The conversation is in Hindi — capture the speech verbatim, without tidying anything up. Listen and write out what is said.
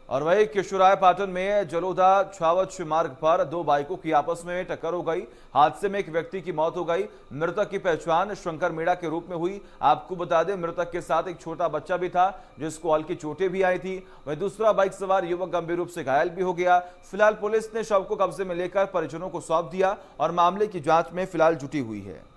और वही किशोराय पाटन में जलोधा छावच मार्ग पर दो बाइकों की आपस में टक्कर हो गई। हादसे में एक व्यक्ति की मौत हो गई। मृतक की पहचान शंकर मीणा के रूप में हुई। आपको बता दें, मृतक के साथ एक छोटा बच्चा भी था जिसको हल्की चोटें भी आई थी। वहीं दूसरा बाइक सवार युवक गंभीर रूप से घायल भी हो गया। फिलहाल पुलिस ने शव को कब्जे में लेकर परिजनों को सौंप दिया और मामले की जांच में फिलहाल जुटी हुई है।